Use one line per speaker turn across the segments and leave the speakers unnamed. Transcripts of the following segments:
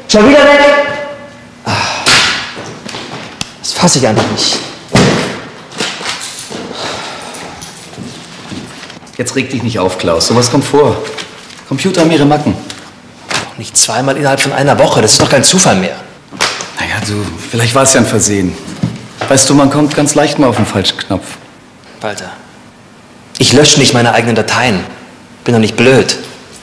Schon wieder weg? Das fasse ich einfach nicht.
Jetzt reg dich nicht auf, Klaus. Sowas kommt vor. Computer haben ihre Macken.
Doch nicht zweimal innerhalb von einer Woche. Das ist doch kein Zufall mehr.
Naja, du, vielleicht war es ja ein Versehen. Weißt du, man kommt ganz leicht mal auf den falschen Knopf.
Walter, ich lösche nicht meine eigenen Dateien. Bin doch nicht blöd.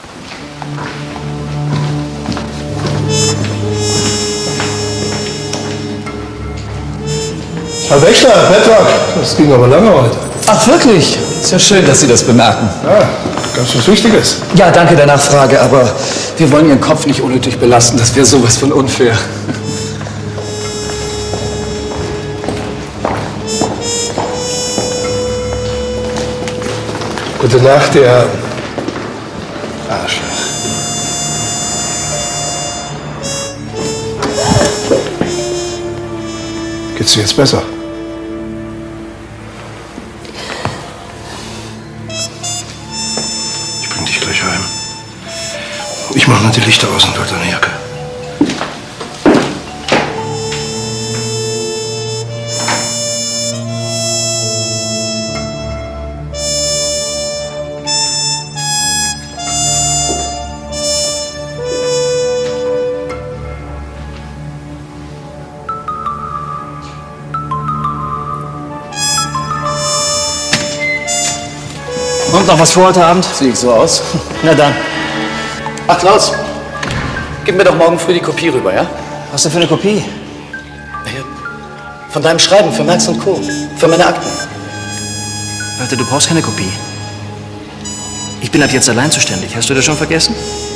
Herr Wächter, Herr Petrak, das ging aber lange heute.
Ach, wirklich? Ist ja schön, dass Sie das bemerken.
Ja, ganz was Wichtiges.
Ja, danke der Nachfrage, aber wir wollen Ihren Kopf nicht unnötig belasten. Das wäre sowas von unfair.
Gute Nacht, Ihr Arschloch. Geht's dir jetzt besser? Ich bring dich gleich heim. Ich mach nur die Lichter aus und hol deine Jacke.
Und noch was vor heute Abend?
Sehe ich so aus?
Na dann.
Ach, Klaus, gib mir doch morgen früh die Kopie rüber, ja?
Was denn für eine Kopie?
Von deinem Schreiben für Merx und Co. Für meine Akten.
Walter, du brauchst keine Kopie. Ich bin ab jetzt allein zuständig. Hast du das schon vergessen?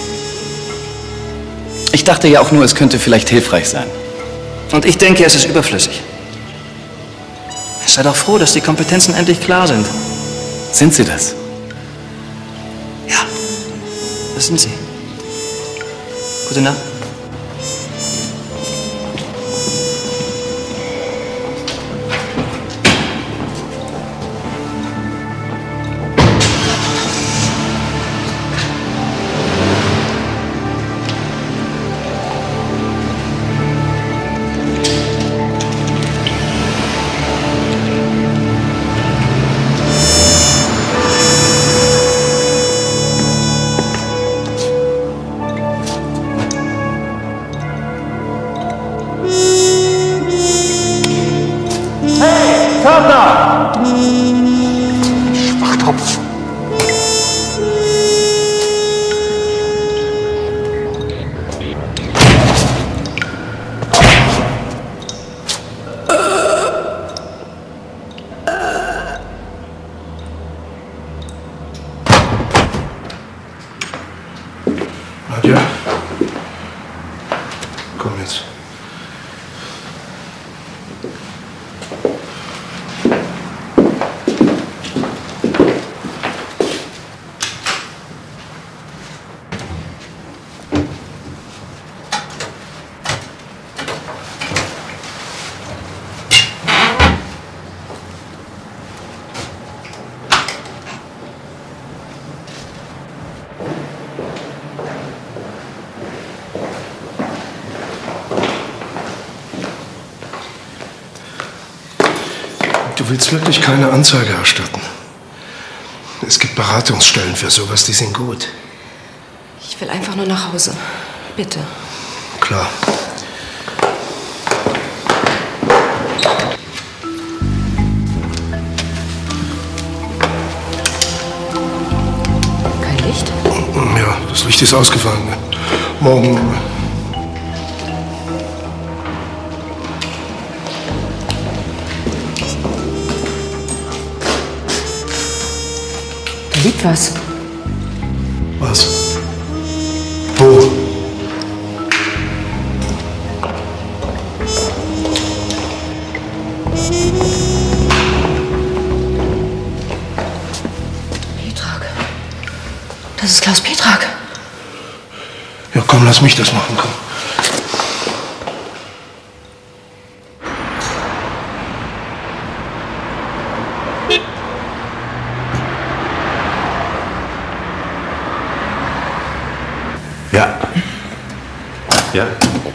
Ich dachte ja auch nur, es könnte vielleicht hilfreich sein.
Und ich denke, es ist überflüssig. Sei doch froh, dass die Kompetenzen endlich klar sind.
Sind sie das?
Ja, das sind sie. Gute Nacht.
Schwachtopf. Nadja, komm jetzt. Du willst wirklich keine Anzeige erstatten. Es gibt Beratungsstellen für sowas, die sind gut.
Ich will einfach nur nach Hause. Bitte.
Klar.
Kein Licht?
Ja, das Licht ist ausgefallen. Morgen.
Da liegt was.
Was? Wo?
Petrak. Das ist Klaus Petrak.
Ja, komm, lass mich das machen, komm.
Ja. Ja.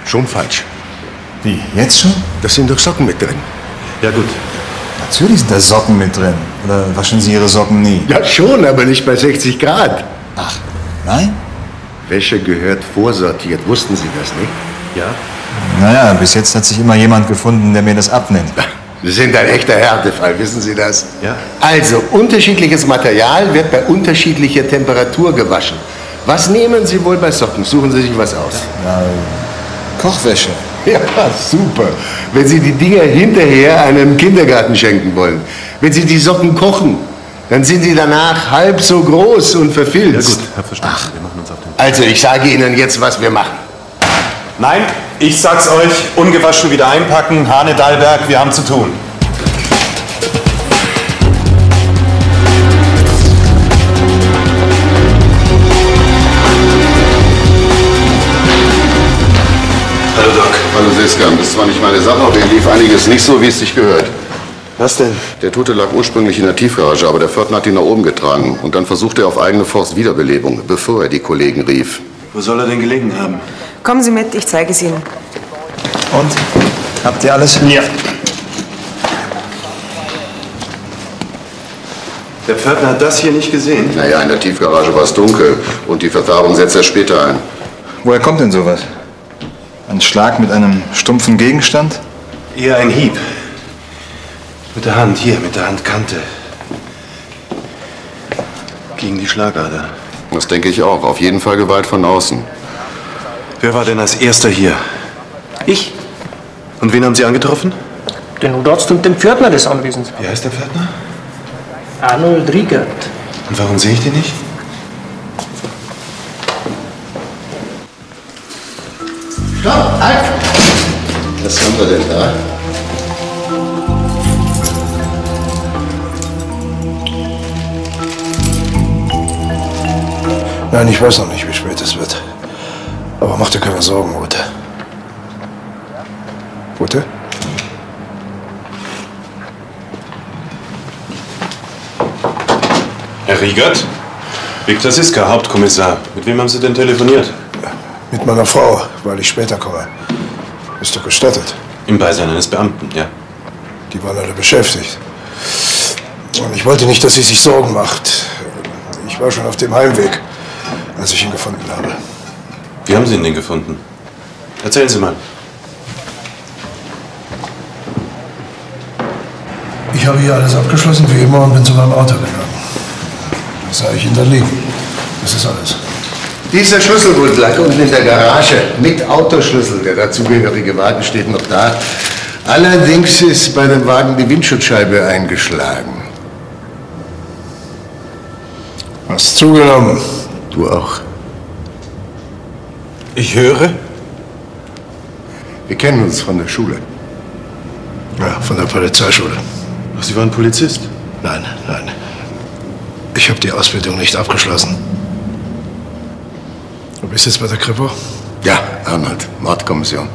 Schon falsch.
Wie, jetzt schon?
Da sind doch Socken mit drin.
Ja gut.
Natürlich sind da Socken mit drin. Oder waschen Sie Ihre Socken nie?
Ja schon, aber nicht bei 60 Grad.
Ach, nein?
Wäsche gehört vorsortiert. Wussten Sie das nicht?
Ja?
Naja, bis jetzt hat sich immer jemand gefunden, der mir das abnimmt.
Sie sind ein echter Härtefall, wissen Sie das?
Ja.
Also, unterschiedliches Material wird bei unterschiedlicher Temperatur gewaschen. Was nehmen Sie wohl bei Socken? Suchen Sie sich was aus.
Ja, Kochwäsche.
Ja, super. Wenn Sie die Dinger hinterher einem Kindergarten schenken wollen. Wenn Sie die Socken kochen, dann sind sie danach halb so groß und verfilzt.
Ja gut, hab verstanden. Wir machen uns auf den...
Also, ich sage Ihnen jetzt, was wir machen.
Nein, ich sag's euch, ungewaschen wieder einpacken, Hane Dahlberg, wir haben zu tun.
Hallo Doc.
Hallo Siskan, das ist zwar nicht meine Sache, aber hier lief einiges nicht so, wie es sich gehört.
Was denn?
Der Tote lag ursprünglich in der Tiefgarage, aber der Pförtner hat ihn nach oben getragen. Und dann versuchte er auf eigene Faust Wiederbelebung, bevor er die Kollegen rief.
Wo soll er denn gelegen haben?
Kommen Sie mit, ich zeige es Ihnen.
Und? Habt ihr alles?
Ja. Der Pförtner hat das hier nicht gesehen?
Naja, in der Tiefgarage war es dunkel und die Verfärbung setzt er später ein.
Woher kommt denn sowas? Ein Schlag mit einem stumpfen Gegenstand?
Eher ein Hieb. Mit der Hand, hier, mit der Handkante. Gegen die Schlagader.
Das denke ich auch. Auf jeden Fall Gewalt von außen.
Wer war denn als Erster hier?
Ich,
Und wen haben Sie angetroffen?
den Notarzt und den Pförtner des Anwesens.
Wie heißt der Pförtner?
Arnold Riegert.
Und warum sehe ich den nicht?
Stopp, halt!
Was haben wir denn da?
Nein, ich weiß noch nicht, wie spät es wird. Aber mach dir keine Sorgen, Ute. Ute?
Herr Riegert? Viktor Siska, Hauptkommissar. Mit wem haben Sie denn telefoniert?
Mit meiner Frau, weil ich später komme. Ist doch gestattet.
Im Beisein eines Beamten, ja.
Die waren alle beschäftigt. Und ich wollte nicht, dass sie sich Sorgen macht. Ich war schon auf dem Heimweg, als ich ihn gefunden habe.
Wie haben Sie ihn denn gefunden? Erzählen Sie mal.
Ich habe hier alles abgeschlossen wie immer und bin zu meinem Auto gegangen. Da sah ich ihn dann liegen. Das ist alles.
Dieser Schlüsselbund lag unten in der Garage mit Autoschlüssel. Der dazugehörige Wagen steht noch da. Allerdings ist bei dem Wagen die Windschutzscheibe eingeschlagen.
Hast zugenommen.
Du auch.
Ich höre.
Wir kennen uns von der Schule.
Ja, von der Polizeischule.
Ach, Sie waren Polizist?
Nein, nein. Ich habe die Ausbildung nicht abgeschlossen. Du bist jetzt bei der Kripo?
Ja, Arnold, Mordkommission.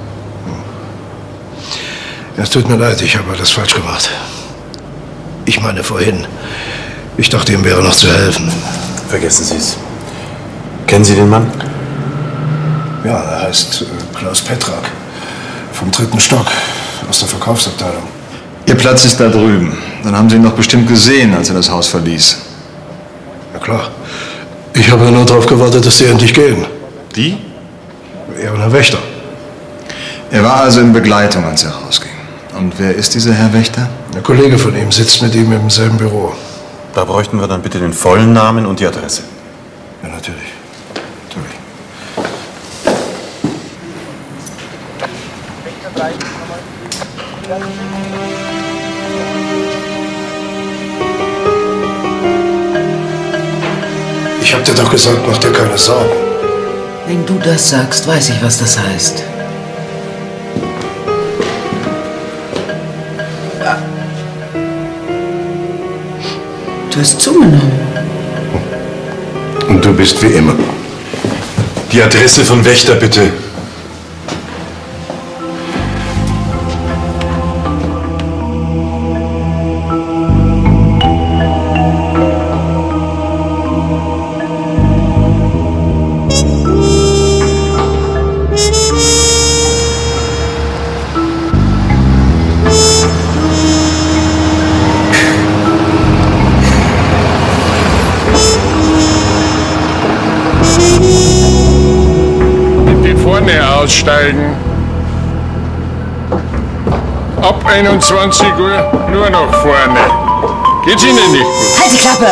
Ja, es tut mir leid, ich habe alles falsch gemacht. Ich meine vorhin. Ich dachte, ihm wäre noch zu helfen.
Vergessen Sie es. Kennen Sie den Mann?
Ja, er heißt Klaus Petrak. Vom 3. Stock, aus der Verkaufsabteilung.
Ihr Platz ist da drüben. Dann haben Sie ihn doch bestimmt gesehen, als er das Haus verließ.
Na klar. Ich habe nur darauf gewartet, dass sie endlich gehen.
Die?
Er und Herr Wächter.
Er war also in Begleitung, als er rausging. Und wer ist dieser Herr Wächter?
Ein Kollege von ihm sitzt mit ihm im selben Büro.
Da bräuchten wir dann bitte den vollen Namen und die Adresse.
Ja, natürlich. Natürlich. Ich hab dir doch gesagt, mach dir keine Sorgen.
Wenn du das sagst, weiß ich, was das heißt. Du hast zugenommen.
Und du bist wie immer.
Die Adresse von Wächter, bitte.
aussteigen. Ab 21 Uhr nur nach vorne. Geht's Ihnen nicht gut?
Halt die Klappe!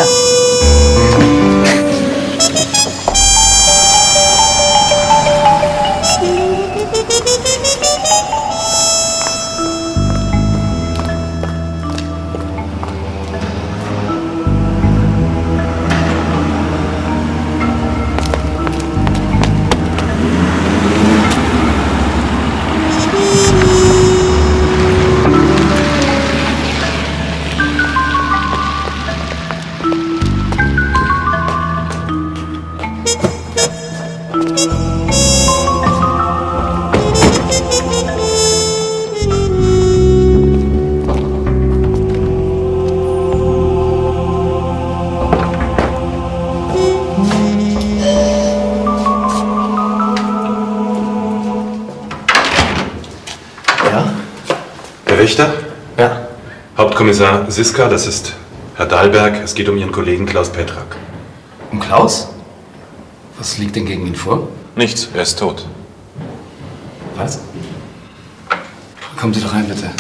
Richter?
Ja.
Hauptkommissar Siska, das ist Herr Dahlberg. Es geht um Ihren Kollegen Klaus Petrak.
Um Klaus? Was liegt denn gegen ihn vor?
Nichts, er ist tot.
Was? Kommen Sie doch rein, bitte.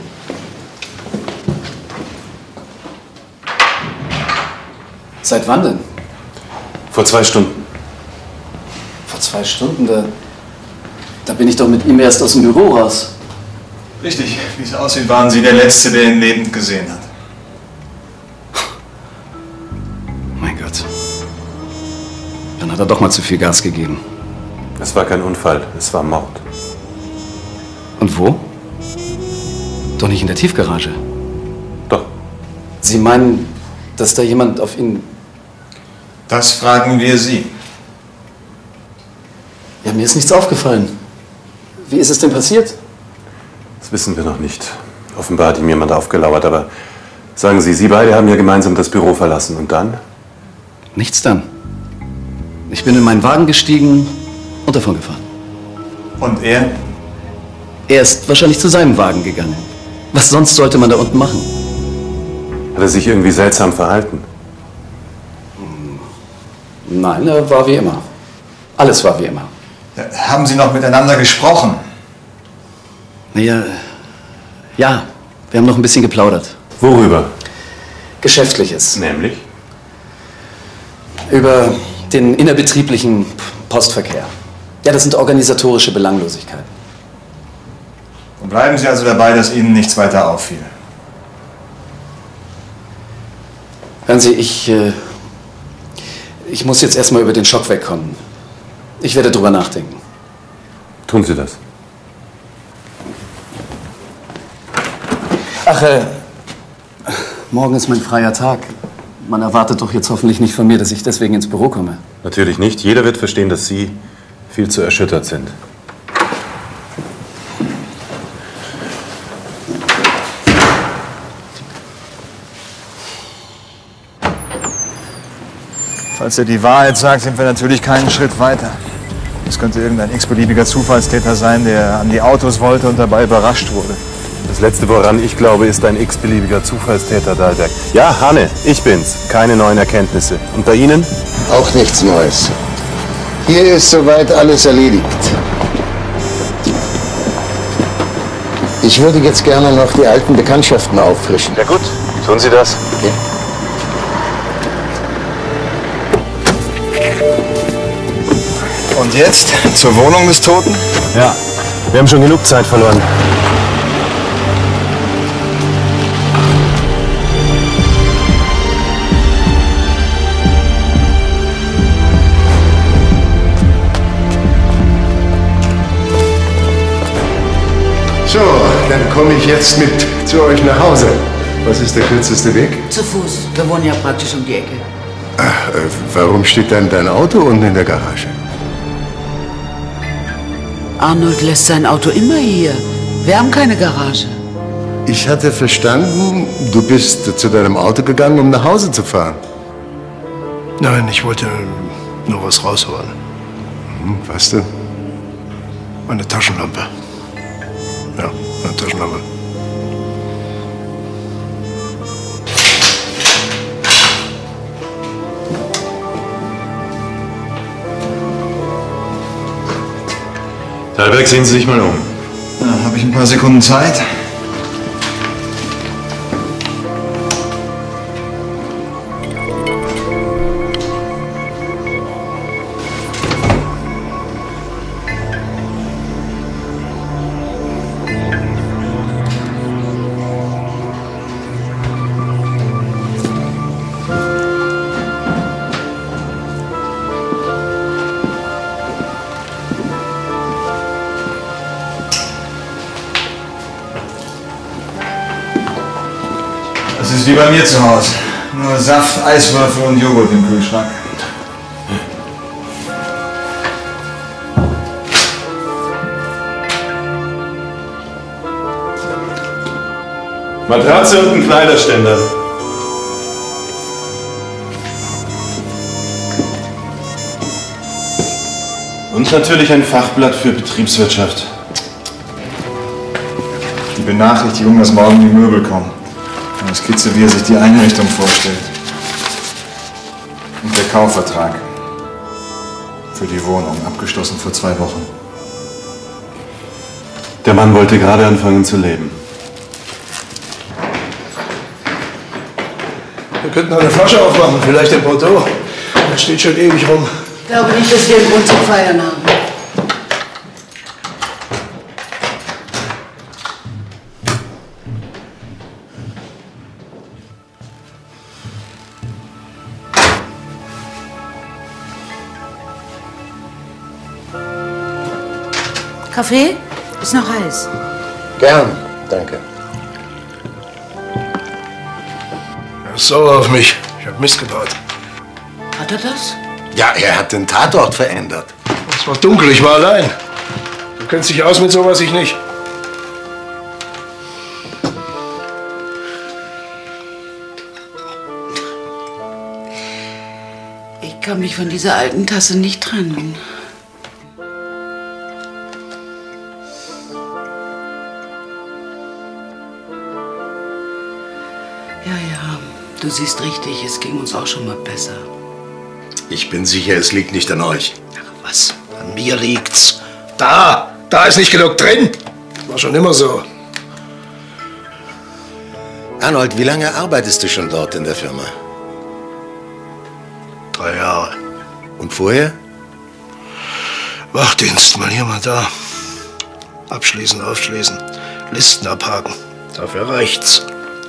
Seit wann denn?
Vor 2 Stunden.
Vor 2 Stunden? Da bin ich doch mit ihm erst aus dem Büro raus.
Richtig. Wie es aussieht, waren Sie der Letzte, der ihn lebend gesehen hat.
Mein Gott. Dann hat er doch mal zu viel Gas gegeben.
Es war kein Unfall, es war Mord.
Und wo? Doch nicht in der Tiefgarage.
Doch.
Sie meinen, dass da jemand auf ihn...
Das fragen wir Sie.
Ja, mir ist nichts aufgefallen. Wie ist es denn passiert?
Das wissen wir noch nicht. Offenbar hat ihm jemand aufgelauert, aber sagen Sie, Sie beide haben ja gemeinsam das Büro verlassen. Und dann?
Nichts dann. Ich bin in meinen Wagen gestiegen und davon gefahren.
Und er?
Er ist wahrscheinlich zu seinem Wagen gegangen. Was sonst sollte man da unten machen?
Hat er sich irgendwie seltsam verhalten?
Nein, er war wie immer. Alles war wie immer.
Haben Sie noch miteinander gesprochen?
Naja, ja, wir haben noch ein bisschen geplaudert.
Worüber?
Geschäftliches.
Nämlich?
Über den innerbetrieblichen Postverkehr. Ja, das sind organisatorische Belanglosigkeiten.
Und bleiben Sie also dabei, dass Ihnen nichts weiter auffiel.
Hören Sie, ich muss jetzt erstmal über den Schock wegkommen. Ich werde drüber nachdenken.
Tun Sie das.
Ach, morgen ist mein freier Tag. Man erwartet doch jetzt hoffentlich nicht von mir, dass ich deswegen ins Büro komme.
Natürlich nicht. Jeder wird verstehen, dass Sie viel zu erschüttert sind.
Falls er die Wahrheit sagt, sind wir natürlich keinen Schritt weiter. Es könnte irgendein x-beliebiger Zufallstäter sein, der an die Autos wollte und dabei überrascht wurde.
Das Letzte, woran ich glaube, ist ein x-beliebiger Zufallstäter, Dahlberg. Ja, Hanne, ich bin's. Keine neuen Erkenntnisse. Und bei Ihnen?
Auch nichts Neues. Hier ist soweit alles erledigt. Ich würde jetzt gerne noch die alten Bekanntschaften auffrischen.
Ja gut, tun Sie das.
Okay.
Und jetzt zur Wohnung des Toten?
Ja, wir haben schon genug Zeit verloren.
So, dann komme ich jetzt mit zu euch nach Hause. Was ist der kürzeste Weg?
Zu Fuß. Wir wohnen ja praktisch um die Ecke.
Ach, warum steht dann dein Auto unten in der Garage?
Arnold lässt sein Auto immer hier. Wir haben keine Garage.
Ich hatte verstanden, du bist zu deinem Auto gegangen, um nach Hause zu fahren.
Nein, ich wollte nur was rausholen.
Was denn?
Meine Taschenlampe. Ja, eine Taschenlampe.
Thalberg, sehen Sie sich mal um.
Ja, habe ich ein paar Sekunden Zeit? Das ist wie bei mir zu Hause. Nur Saft, Eiswürfel und Joghurt im Kühlschrank.
Matratze und ein Kleiderständer. Und natürlich ein Fachblatt für Betriebswirtschaft.
Die Benachrichtigung, dass morgen die Möbel kommen. Eine Skizze, wie er sich die Einrichtung vorstellt. Und der Kaufvertrag. Für die Wohnung, abgeschlossen vor 2 Wochen.
Der Mann wollte gerade anfangen zu leben.
Wir könnten eine Flasche aufmachen, vielleicht ein Bordeaux. Das steht schon ewig rum.
Ich glaube nicht, dass wir einen Grund zum Feiern haben. Kaffee? Ist noch heiß.
Gern, danke.
Er ist sauer auf mich. Ich habe Mist gebaut.
Hat er das?
Ja, er hat den Tatort verändert.
Es war dunkel, ich war allein. Du kennst dich aus mit sowas, ich nicht.
Ich kann mich von dieser alten Tasse nicht trennen. Ja, du siehst richtig, es ging uns auch schon mal besser.
Ich bin sicher, es liegt nicht an euch.
Ach was, an mir liegt's. Da ist nicht genug drin. War schon immer so.
Arnold, wie lange arbeitest du schon dort in der Firma?
3 Jahre.
Und vorher?
Wachdienst, mal hier, mal da. Abschließen, aufschließen, Listen abhaken. Dafür reicht's.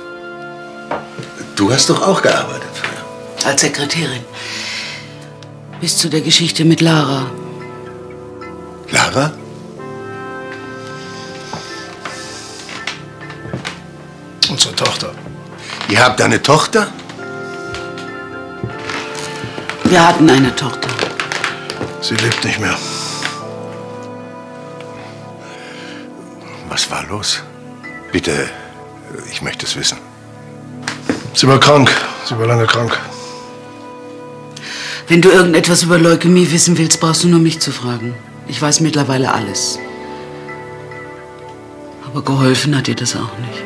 Du hast doch auch gearbeitet früher.
Als Sekretärin. Bis zu der Geschichte mit Lara.
Lara?
Unsere Tochter.
Ihr habt eine Tochter?
Wir hatten eine Tochter.
Sie lebt nicht mehr.
Was war los? Bitte, ich möchte es wissen.
Sie war krank. Sie war lange krank.
Wenn du irgendetwas über Leukämie wissen willst, brauchst du nur mich zu fragen. Ich weiß mittlerweile alles. Aber geholfen hat dir das auch nicht.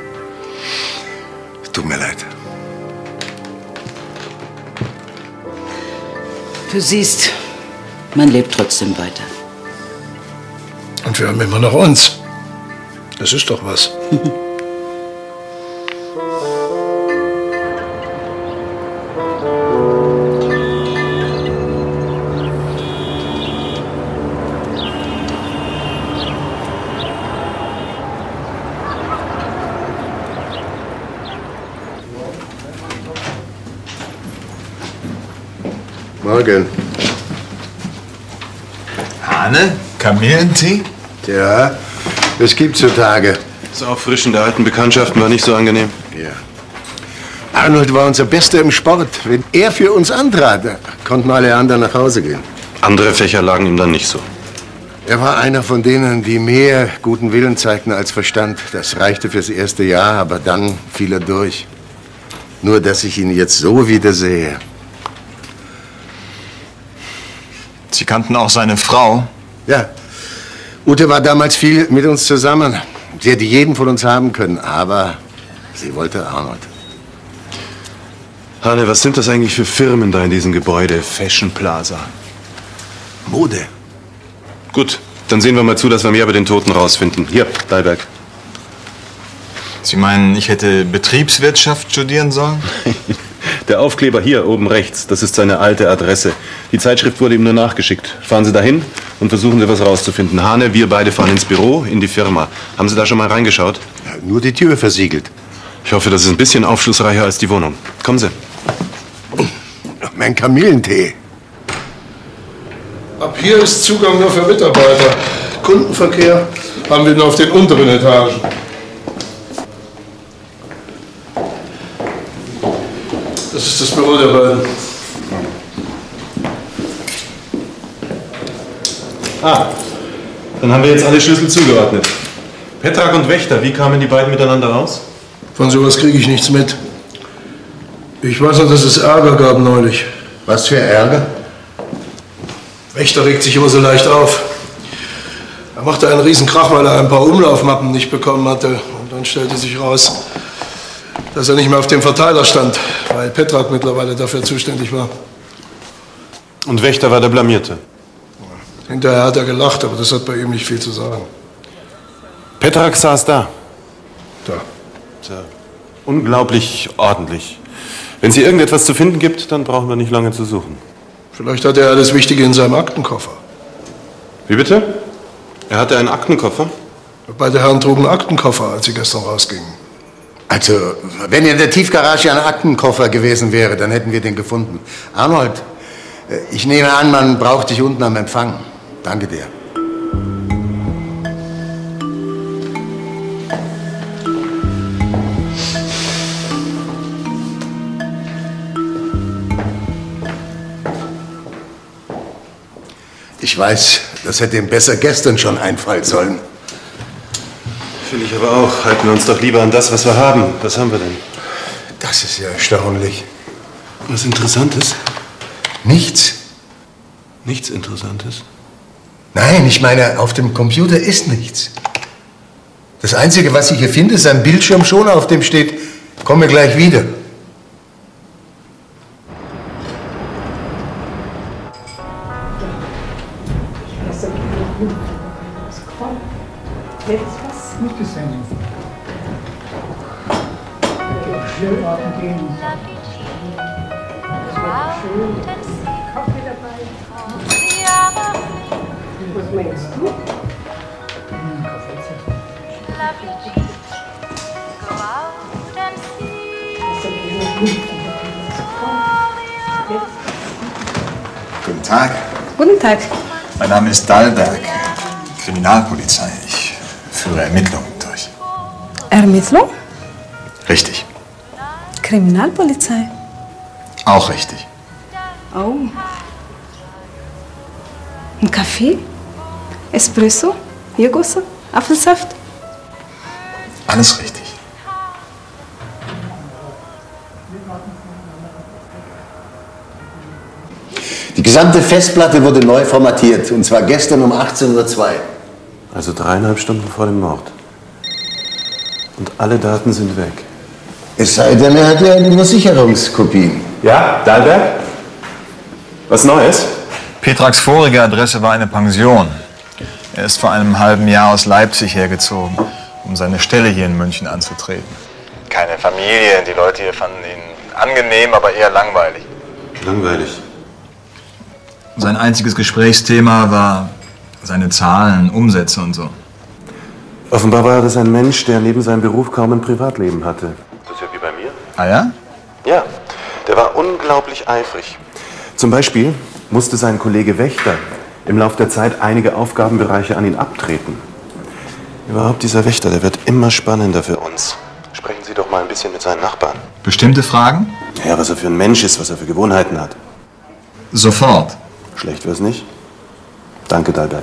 Tut mir leid.
Du siehst, man lebt trotzdem weiter.
Und wir haben immer noch uns. Das ist doch was.
Morgen.
Hane? Kamillentee?
Ja, es gibt so Tage.
Das Auffrischen der alten Bekanntschaften war nicht so angenehm.
Ja. Arnold war unser Bester im Sport. Wenn er für uns antrat, konnten alle anderen nach Hause gehen.
Andere Fächer lagen ihm dann nicht so.
Er war einer von denen, die mehr guten Willen zeigten als Verstand. Das reichte fürs erste Jahr, aber dann fiel er durch. Nur, dass ich ihn jetzt so wiedersehe.
Sie kannten auch seine Frau?
Ja. Ute war damals viel mit uns zusammen. Sie hätte jeden von uns haben können, aber sie wollte Arnold.
Hane, was sind das eigentlich für Firmen da in diesem Gebäude? Fashion Plaza.
Mode.
Gut, Dann sehen wir mal zu, dass wir mehr über den Toten rausfinden. Hier, Dahlberg.
Sie meinen, ich hätte Betriebswirtschaft studieren sollen?
Der Aufkleber hier oben rechts, das ist seine alte Adresse. Die Zeitschrift wurde ihm nur nachgeschickt. Fahren Sie dahin und versuchen Sie was rauszufinden. Hane, wir beide fahren ins Büro, in die Firma. Haben Sie da schon mal reingeschaut?
Ja, nur die Tür versiegelt.
Ich hoffe, das ist ein bisschen aufschlussreicher als die Wohnung. Kommen Sie.
Mein Kamillentee.
Ab hier ist Zugang nur für Mitarbeiter. Kundenverkehr haben wir nur auf den unteren Etagen. Das ist das Büro der beiden.
Dann haben wir jetzt alle Schlüssel zugeordnet. Petrak und Wächter, wie kamen die beiden miteinander raus?
Von sowas kriege ich nichts mit. Ich weiß nur, dass es Ärger gab neulich.
Was für Ärger?
Wächter regt sich immer so leicht auf. Er machte einen Riesenkrach, weil er ein paar Umlaufmappen nicht bekommen hatte. Und dann stellte sich raus, dass er nicht mehr auf dem Verteiler stand, weil Petrak mittlerweile dafür zuständig war.
Und Wächter war der Blamierte.
Hinterher hat er gelacht, aber das hat bei ihm nicht viel zu sagen.
Petrak saß da.
Da.
Tja, unglaublich ordentlich. Wenn es hier irgendetwas zu finden gibt, dann brauchen wir nicht lange zu suchen.
Vielleicht hat er alles Wichtige in seinem Aktenkoffer.
Wie bitte? Er hatte einen Aktenkoffer?
Beide Herren trugen Aktenkoffer, als sie gestern rausgingen.
Also, wenn in der Tiefgarage ein Aktenkoffer gewesen wäre, dann hätten wir den gefunden. Arnold, ich nehme an, man braucht dich unten am Empfang. Danke dir. Ich weiß, das hätte ihm besser gestern schon einfallen sollen.
Finde ich aber auch. Halten wir uns doch lieber an das, was wir haben. Was haben wir denn?
Das ist ja erstaunlich.
Was Interessantes?
Nichts.
Nichts Interessantes?
Nein, ich meine, auf dem Computer ist nichts. Das Einzige, was ich hier finde, ist ein Bildschirmschoner, auf dem steht, komme gleich wieder.
Guten Tag.
Guten Tag.
Mein Name ist Dahlberg, Kriminalpolizei. Ich führe Ermittlungen durch.
Ermittlung?
Richtig.
Kriminalpolizei.
Auch richtig.
Oh. Ein Kaffee? Espresso? Joghurt? Apfelsaft?
Alles richtig.
Die gesamte Festplatte wurde neu formatiert, und zwar gestern um 18:02 Uhr.
Also 3,5 Stunden vor dem Mord. Und alle Daten sind weg.
Es sei denn, er hat ja nur Sicherungskopien.
Ja, Dahlberg? Was Neues?
Petraks vorige Adresse war eine Pension. Er ist vor einem halben Jahr aus Leipzig hergezogen, um seine Stelle hier in München anzutreten. Keine Familie, die Leute hier fanden ihn angenehm, aber eher langweilig.
Langweilig.
Sein einziges Gesprächsthema war seine Zahlen, Umsätze und so.
Offenbar war das ein Mensch, der neben seinem Beruf kaum ein Privatleben hatte. Das ist ja wie bei mir.
Ah ja?
Ja, der war unglaublich eifrig. Zum Beispiel musste sein Kollege Wächter im Laufe der Zeit einige Aufgabenbereiche an ihn abtreten. Überhaupt dieser Wächter, der wird immer spannender für uns. Sprechen Sie doch mal ein bisschen mit seinen Nachbarn.
Bestimmte Fragen?
Ja, was er für ein Mensch ist, was er für Gewohnheiten hat.
Sofort.
Schlecht wär's nicht. Danke, Dahlberg.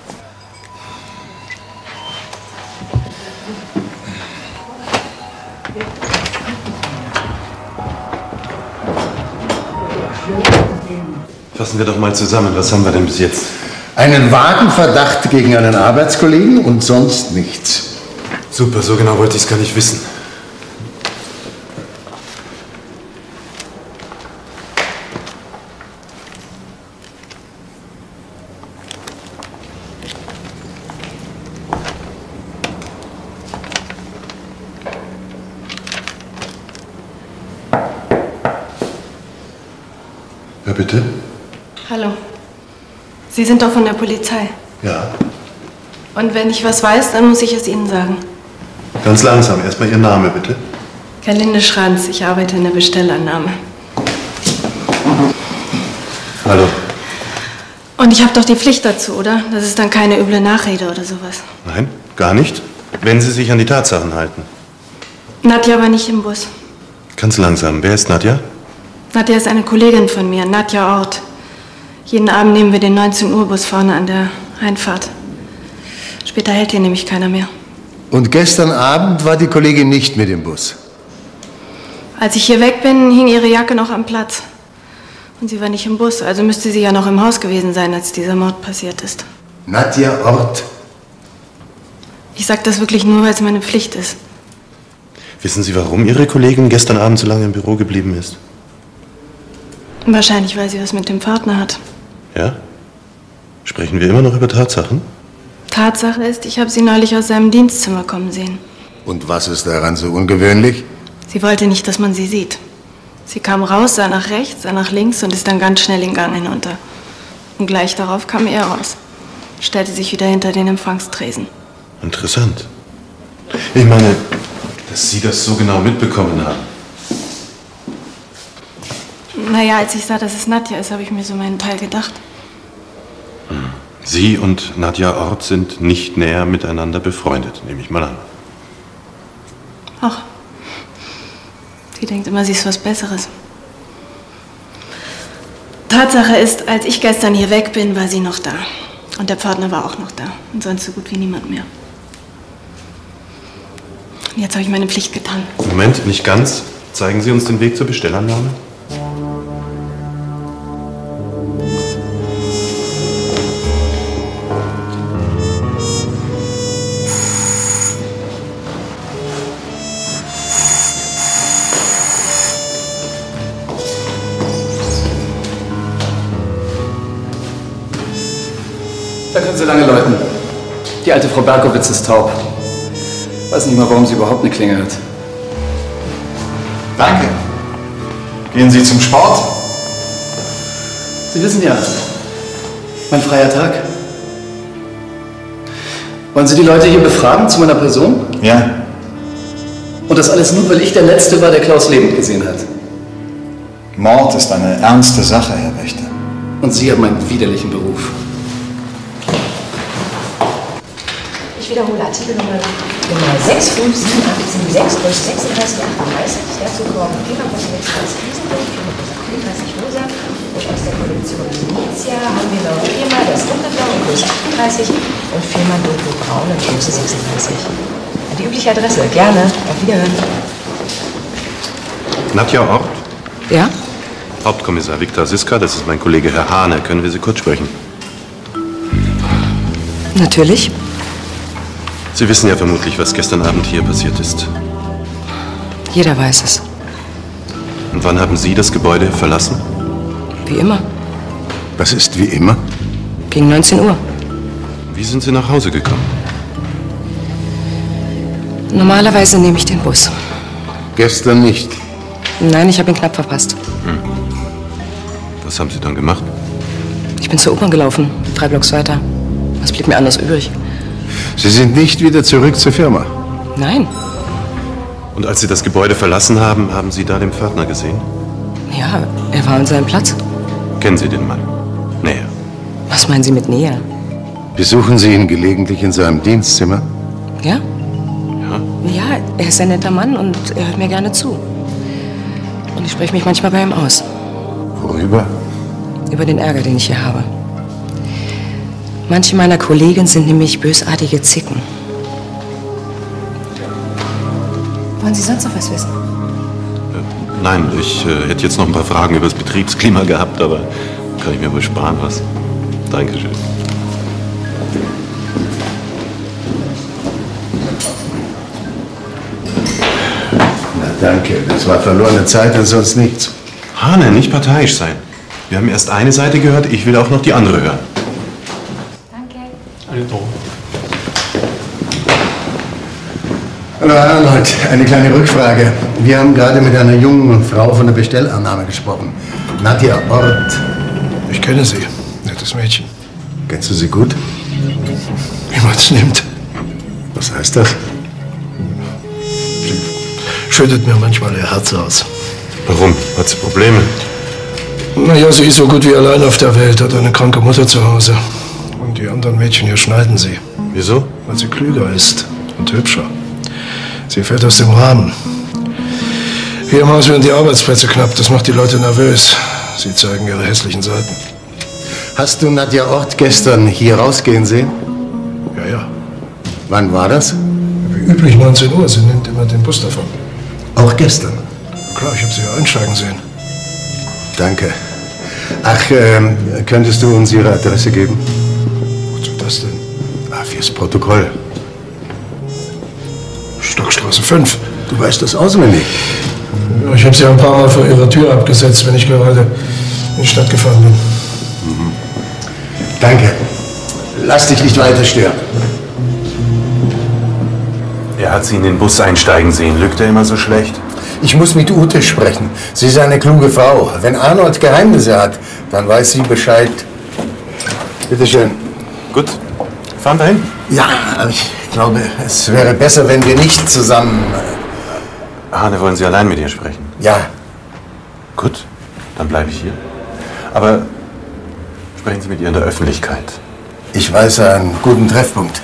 Fassen wir doch mal zusammen. Was haben wir denn bis jetzt?
Einen vagen Verdacht gegen einen Arbeitskollegen und sonst nichts.
Super, so genau wollte ich es gar nicht wissen. Ja, bitte?
Hallo. Sie sind doch von der Polizei.
Ja.
Und wenn ich was weiß, dann muss ich es Ihnen sagen.
Ganz langsam. Erstmal Ihr Name, bitte.
Gerlinde Schranz, ich arbeite in der Bestellannahme.
Hallo.
Und ich habe doch die Pflicht dazu, oder? Das ist dann keine üble Nachrede oder sowas.
Nein, gar nicht. Wenn Sie sich an die Tatsachen halten.
Nadja war nicht im Bus.
Ganz langsam. Wer ist Nadja?
Nadja ist eine Kollegin von mir, Nadja Ort. Jeden Abend nehmen wir den 19-Uhr-Bus vorne an der Einfahrt. Später hält hier nämlich keiner mehr.
Und gestern Abend war die Kollegin nicht mit im Bus?
Als ich hier weg bin, hing ihre Jacke noch am Platz. Und sie war nicht im Bus, also müsste sie ja noch im Haus gewesen sein, als dieser Mord passiert ist.
Nadja Ort.
Ich sag das wirklich nur, weil es meine Pflicht ist.
Wissen Sie, warum Ihre Kollegin gestern Abend so lange im Büro geblieben ist?
Wahrscheinlich, weil sie was mit dem Partner hat.
Ja? Sprechen wir immer noch über Tatsachen?
Tatsache ist, ich habe sie neulich aus seinem Dienstzimmer kommen sehen.
Und was ist daran so ungewöhnlich?
Sie wollte nicht, dass man sie sieht. Sie kam raus, sah nach rechts, sah nach links und ist dann ganz schnell den Gang hinunter. Und gleich darauf kam er raus, stellte sich wieder hinter den Empfangstresen.
Interessant. Ich meine, dass Sie das so genau mitbekommen haben.
Naja, als ich sah, dass es Nadja ist, habe ich mir so meinen Teil gedacht.
Sie und Nadja Ort sind nicht näher miteinander befreundet, nehme ich mal an.
Ach, sie denkt immer, sie ist was Besseres. Tatsache ist, als ich gestern hier weg bin, war sie noch da. Und der Partner war auch noch da. Und sonst so gut wie niemand mehr. Und jetzt habe ich meine Pflicht getan.
Moment, nicht ganz. Zeigen Sie uns den Weg zur Bestellannahme.
Da können Sie lange läuten. Die alte Frau Berkowitz ist taub. Weiß nicht mal, warum sie überhaupt eine Klingel hat.
Danke. Gehen Sie zum Sport?
Sie wissen ja, mein freier Tag. Wollen Sie die Leute hier befragen zu meiner Person?
Ja.
Und das alles nur, weil ich der Letzte war, der Klaus lebend gesehen hat.
Mord ist eine ernste Sache, Herr Wächter.
Und Sie haben einen widerlichen Beruf.
Ich wiederhole Artikel Nummer 6, 5, 7, 8, 7, 6, Größe 36, 38. Dazu kommen Fieberkosmetik Riesenbild, Fieberkosmetik 35 rosa. Und aus der Kollektion Venezia haben wir noch viermal das Dunkelblau in Größe 38 und viermal Dunkelbraun in Größe 36. Die übliche Adresse. Gerne. Auf Wiederhören.
Nadja Ort?
Ja?
Hauptkommissar Viktor Siska, das ist mein Kollege Herr Hahne. Können wir Sie kurz sprechen?
Natürlich.
Sie wissen ja vermutlich, was gestern Abend hier passiert ist.
Jeder weiß es.
Und wann haben Sie das Gebäude verlassen?
Wie immer.
Was ist wie immer?
Gegen 19 Uhr.
Wie sind Sie nach Hause gekommen?
Normalerweise nehme ich den Bus.
Gestern nicht.
Nein, ich habe ihn knapp verpasst.
Was haben Sie dann gemacht?
Ich bin zur U-Bahn gelaufen, 3 Blocks weiter. Was blieb mir anders übrig?
Sie sind nicht wieder zurück zur Firma?
Nein.
Und als Sie das Gebäude verlassen haben, haben Sie da den Pförtner gesehen?
Ja, er war an seinem Platz.
Kennen Sie den Mann? Näher.
Was meinen Sie mit näher?
Besuchen Sie ihn gelegentlich in seinem Dienstzimmer?
Ja? Ja, er ist ein netter Mann und er hört mir gerne zu. Und ich spreche mich manchmal bei ihm aus.
Worüber?
Über den Ärger, den ich hier habe. Manche meiner Kollegen sind nämlich bösartige Zicken. Wollen Sie sonst noch was wissen?
Nein, ich hätte jetzt noch ein paar Fragen über das Betriebsklima gehabt, aber kann ich mir wohl sparen, was? Dankeschön.
Na danke, das war verlorene Zeit und sonst nichts.
Hahne, nicht parteiisch sein. Wir haben erst eine Seite gehört, ich will auch noch die andere hören.
Hallo Herr Arnold, eine kleine Rückfrage. Wir haben gerade mit einer jungen Frau von der Bestellannahme gesprochen. Nadja Ort.
Ich kenne sie. Nettes Mädchen.
Kennst du sie gut?
Wie man es nimmt.
Was heißt das?
Sie schüttet mir manchmal ihr Herz aus.
Warum? Hat sie Probleme?
Naja, sie ist so gut wie allein auf der Welt, hat eine kranke Mutter zu Hause. Und die anderen Mädchen hier schneiden sie.
Wieso?
Weil sie klüger ist und hübscher. Sie fällt aus dem Rahmen. Hier im Haus werden die Arbeitsplätze knapp. Das macht die Leute nervös. Sie zeigen ihre hässlichen Seiten.
Hast du Nadja Ort gestern hier rausgehen sehen?
Ja, ja.
Wann war das?
Wie üblich 19 Uhr. Sie nimmt immer den Bus davon.
Auch gestern?
Klar, ich habe sie ja einsteigen sehen.
Danke. Ach, könntest du uns Ihre Adresse geben?
Wozu das denn?
Fürs Protokoll.
Stockstraße 5.
Du weißt das auswendig.
Ja, ich habe sie ein paar Mal vor ihrer Tür abgesetzt, wenn ich gerade in die Stadt gefahren bin.
Danke. Lass dich nicht weiter stören.
Er hat sie in den Bus einsteigen sehen. Lügt er immer so schlecht?
Ich muss mit Ute sprechen. Sie ist eine kluge Frau. Wenn Arnold Geheimnisse hat, dann weiß sie Bescheid. Bitte schön.
Gut. Fahren wir hin?
Ja, aber ich glaube, es wäre besser, wenn wir nicht zusammen...
Hane, wollen Sie allein mit ihr sprechen?
Ja.
Gut, dann bleibe ich hier. Aber sprechen Sie mit ihr in der Öffentlichkeit.
Ich weiß einen guten Treffpunkt.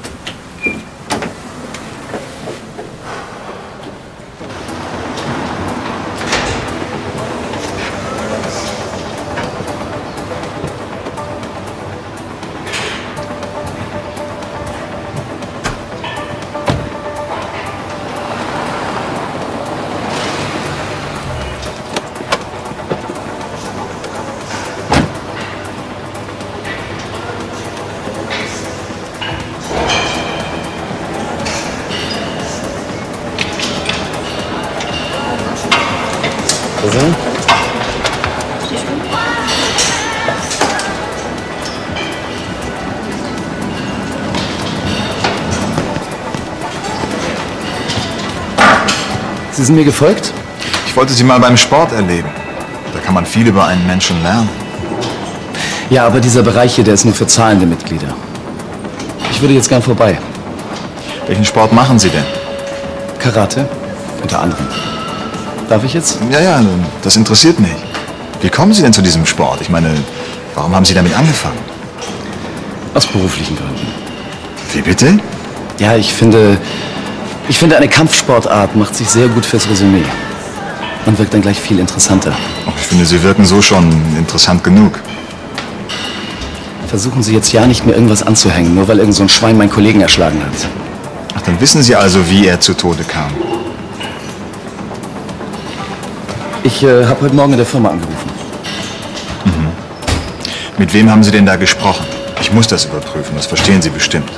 Sie sind mir gefolgt?
Ich wollte Sie mal beim Sport erleben. Da kann man viel über einen Menschen lernen.
Ja, aber dieser Bereich hier, der ist nur für zahlende Mitglieder. Ich würde jetzt gern vorbei.
Welchen Sport machen Sie denn?
Karate, unter anderem. Darf ich jetzt?
Ja, das interessiert mich. Wie kommen Sie denn zu diesem Sport? Ich meine, warum haben Sie damit angefangen?
Aus beruflichen Gründen.
Wie bitte?
Ja, ich finde, eine Kampfsportart macht sich sehr gut fürs Resümee. Man wirkt dann gleich viel interessanter.
Oh, ich finde, Sie wirken so schon interessant genug.
Versuchen Sie jetzt ja nicht mehr irgendwas anzuhängen, nur weil irgend so ein Schwein meinen Kollegen erschlagen hat.
Ach, dann wissen Sie also, wie er zu Tode kam.
Ich habe heute Morgen in der Firma angerufen.
Mhm. Mit wem haben Sie denn da gesprochen? Ich muss das überprüfen, das verstehen Sie bestimmt.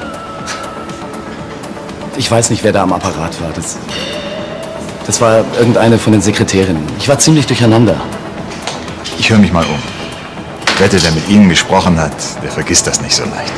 Ich weiß nicht, wer da am Apparat war. Das war irgendeine von den Sekretärinnen. Ich war ziemlich durcheinander.
Ich höre mich mal um. Ich wette, wer mit Ihnen gesprochen hat, der vergisst das nicht so leicht.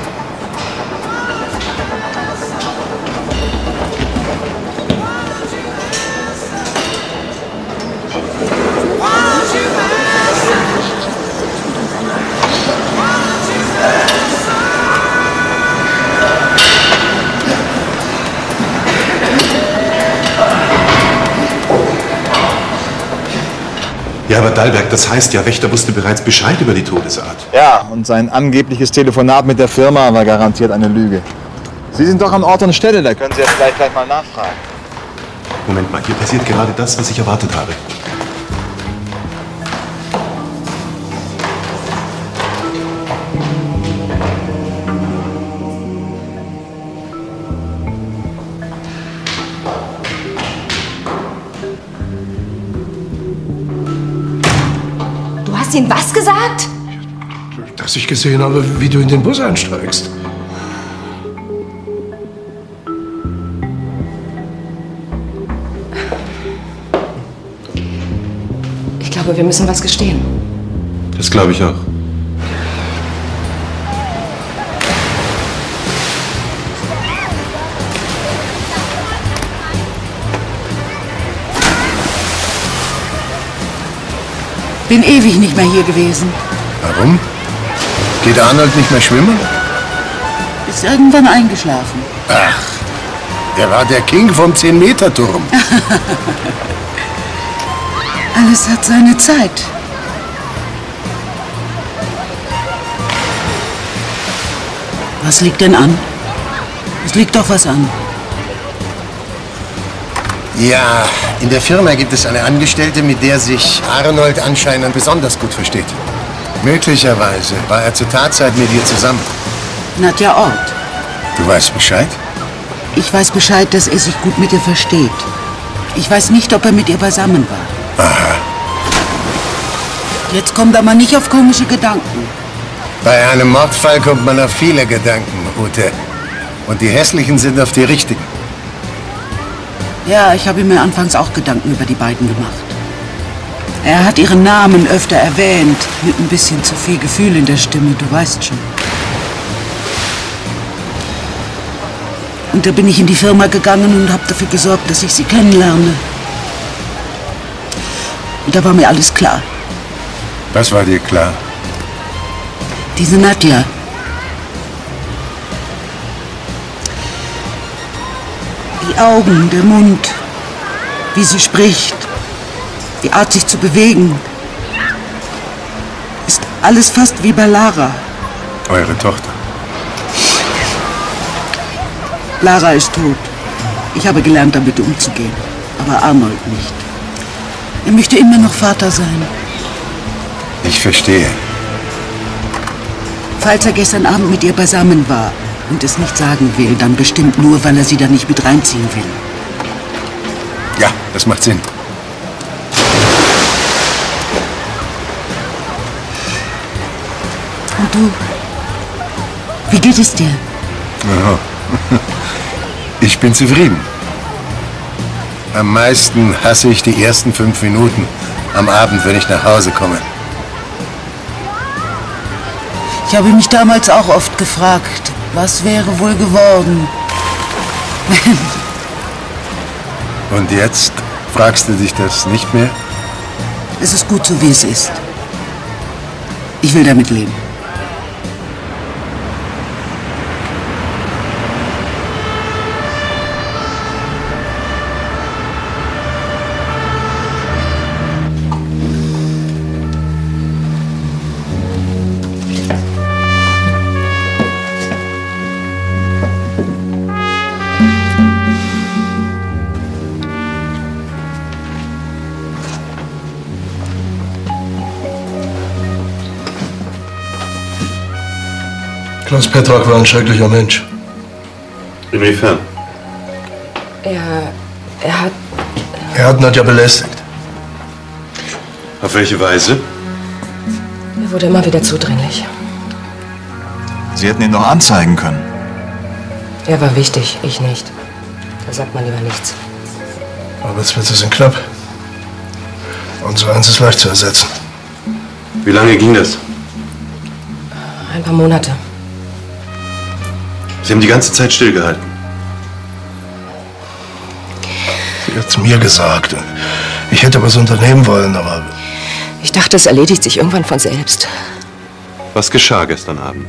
Ja, aber Dahlberg, das heißt ja, Wächter wusste bereits Bescheid über die Todesart.
Ja, und sein angebliches Telefonat mit der Firma war garantiert eine Lüge. Sie sind doch an Ort und Stelle, da können Sie ja vielleicht gleich mal nachfragen.
Moment mal, hier passiert gerade das, was ich erwartet habe.
Du hast ihm was gesagt?
Dass ich gesehen habe, wie du in den Bus einsteigst.
Ich glaube, wir müssen was gestehen.
Das glaube ich auch.
Bin ewig nicht mehr hier gewesen.
Warum? Geht Arnold nicht mehr schwimmen?
Ist irgendwann eingeschlafen.
Ach, er war der King vom 10-Meter-Turm.
Alles hat seine Zeit. Was liegt denn an? Es liegt doch was an.
Ja, in der Firma gibt es eine Angestellte, mit der sich Arnold anscheinend besonders gut versteht. Möglicherweise war er zur Tatzeit mit ihr zusammen.
Nadja Ort.
Du weißt Bescheid?
Ich weiß Bescheid, dass er sich gut mit ihr versteht. Ich weiß nicht, ob er mit ihr beisammen war.
Aha.
Jetzt kommt er mal nicht auf komische Gedanken.
Bei einem Mordfall kommt man auf viele Gedanken, Ute. Und die hässlichen sind auf die richtigen.
Ja, ich habe mir anfangs auch Gedanken über die beiden gemacht. Er hat ihren Namen öfter erwähnt, mit ein bisschen zu viel Gefühl in der Stimme, du weißt schon. Und da bin ich in die Firma gegangen und habe dafür gesorgt, dass ich sie kennenlerne. Und da war mir alles klar.
Was war dir klar?
Diese Nadja. Die Augen, der Mund, wie sie spricht, die Art, sich zu bewegen, ist alles fast wie bei Lara.
Eure Tochter.
Lara ist tot. Ich habe gelernt, damit umzugehen. Aber Arnold nicht. Er möchte immer noch Vater sein.
Ich verstehe.
Falls er gestern Abend mit ihr beisammen war und es nicht sagen will, dann bestimmt nur, weil er sie da nicht mit reinziehen will.
Ja, das macht Sinn.
Und du? Wie geht es dir?
Oh. Ich bin zufrieden. Am meisten hasse ich die ersten 5 Minuten am Abend, wenn ich nach Hause komme.
Ich habe mich damals auch oft gefragt, was wäre wohl geworden, wenn...
Und jetzt fragst du dich das nicht mehr?
Es ist gut so, wie es ist. Ich will damit leben.
Klaus Petrak war ein schrecklicher Mensch.
Inwiefern?
Er hat Nadja belästigt.
Auf welche Weise?
Er wurde immer wieder zudringlich.
Sie hätten ihn doch anzeigen können.
Er war wichtig, ich nicht. Da sagt man lieber nichts.
Arbeitsplätze sind knapp. Unser eins ist leicht zu ersetzen.
Wie lange ging das?
Ein paar Monate.
Sie haben die ganze Zeit stillgehalten.
Sie hat es mir gesagt. Ich hätte was unternehmen wollen, aber...
Ich dachte, es erledigt sich irgendwann von selbst.
Was geschah gestern Abend?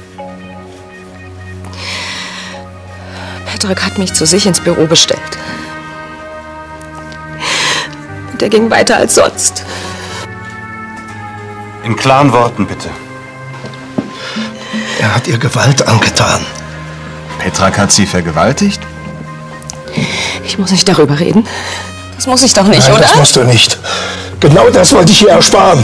Petrak hat mich zu sich ins Büro bestellt. Und er ging weiter als sonst.
In klaren Worten, bitte.
Er hat ihr Gewalt angetan.
Petrak hat sie vergewaltigt?
Ich muss nicht darüber reden. Das muss ich doch nicht,
Nein,
oder?
Das musst du nicht. Genau das wollte ich ihr ersparen.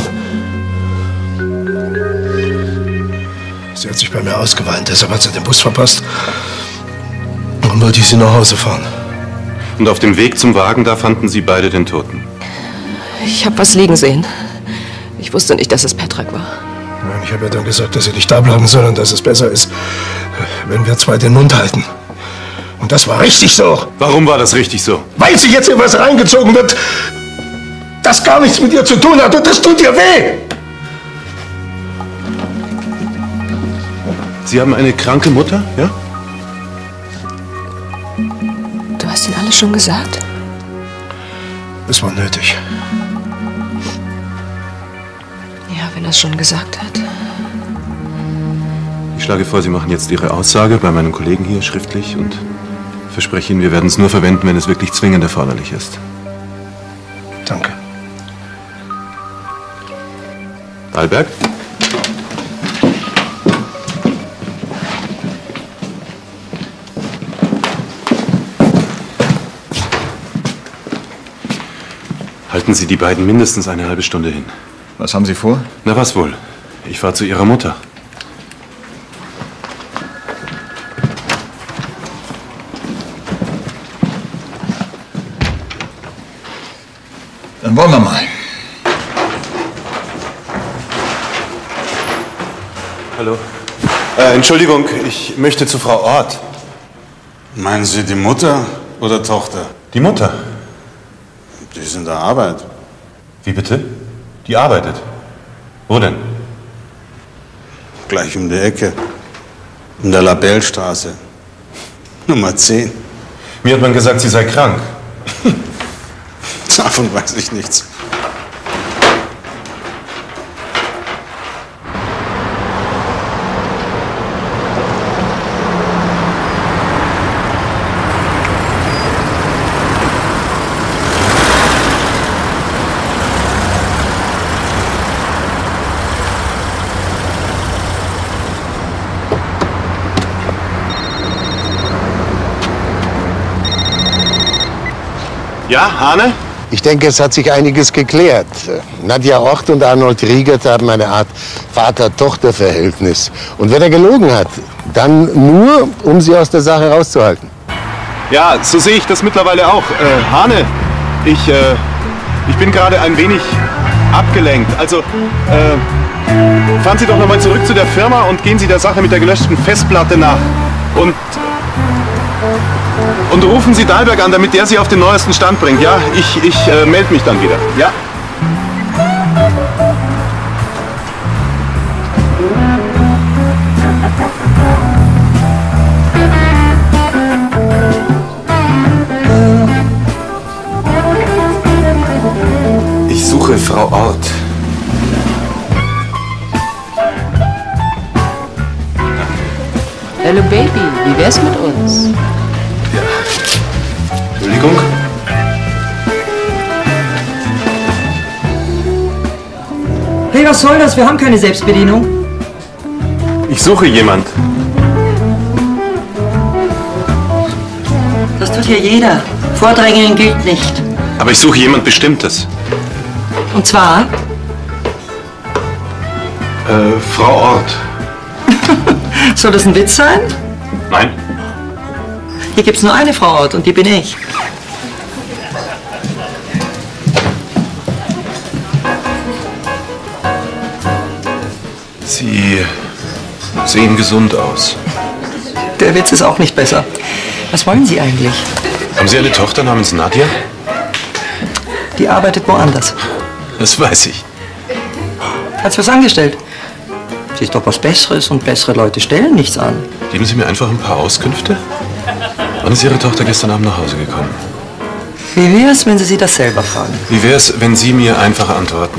Sie hat sich bei mir ausgeweint, deshalb hat sie den Bus verpasst. Dann wollte ich sie nach Hause fahren.
Und auf dem Weg zum Wagen, da fanden Sie beide den Toten.
Ich habe was liegen sehen. Ich wusste nicht, dass es Petrak war.
Nein, ich habe ihr dann gesagt, dass sie nicht da bleiben soll und dass es besser ist, wenn wir zwei den Mund halten. Und das war richtig so.
Warum war das richtig so?
Weil sie jetzt in was reingezogen wird, das gar nichts mit ihr zu tun hat und das tut ihr weh.
Sie haben eine kranke Mutter, ja?
Du hast ihnen alles schon gesagt?
Es war nötig.
wenn er es schon gesagt hat.
Ich schlage vor, Sie machen jetzt Ihre Aussage bei meinen Kollegen hier schriftlich und verspreche Ihnen, wir werden es nur verwenden, wenn es wirklich zwingend erforderlich ist.
Danke.
Dahlberg? Halten Sie die beiden mindestens eine halbe Stunde hin.
Was haben Sie vor?
Na, was wohl? Ich fahre zu Ihrer Mutter.
Dann wollen wir mal.
Hallo. Entschuldigung, ich möchte zu Frau Ort.
Meinen Sie die Mutter oder Tochter?
Die Mutter.
Die ist in der Arbeit.
Wie bitte? Die arbeitet. Wo denn?
Gleich um die Ecke. In der Labellstraße. Nummer 10.
Mir hat man gesagt, sie sei krank.
Davon weiß ich nichts.
Ja, Hane?
Ich denke, es hat sich einiges geklärt. Nadja Ort und Arnold Riegert haben eine Art Vater-Tochter-Verhältnis. Und wenn er gelogen hat, dann nur, um sie aus der Sache rauszuhalten.
Ja, so sehe ich das mittlerweile auch. Hane, ich bin gerade ein wenig abgelenkt. Also, fahren Sie doch noch mal zurück zu der Firma und gehen Sie der Sache mit der gelöschten Festplatte nach. Und rufen Sie Dahlberg an, damit der Sie auf den neuesten Stand bringt. Ja, ich melde mich dann wieder. Ja. Ich suche Frau Ort.
Hallo Baby, wie wär's mit uns?
Ja. Entschuldigung.
Hey, was soll das? Wir haben keine Selbstbedienung.
Ich suche jemand.
Das tut hier jeder. Vordrängeln gilt nicht.
Aber ich suche jemand Bestimmtes.
Und zwar?
Frau Ort.
Soll das ein Witz sein?
Nein.
Hier gibt's nur eine Frau Ort und die bin ich.
Sie sehen gesund aus.
Der Witz ist auch nicht besser. Was wollen Sie eigentlich?
Haben Sie eine Tochter namens Nadja?
Die arbeitet woanders.
Das weiß ich.
Als was angestellt. Sie ist doch was Besseres und bessere Leute stellen nichts an.
Geben Sie mir einfach ein paar Auskünfte. Wann ist Ihre Tochter gestern Abend nach Hause gekommen?
Wie wär's, wenn Sie sie das selber fragen?
Wie wär's, wenn Sie mir einfach antworten?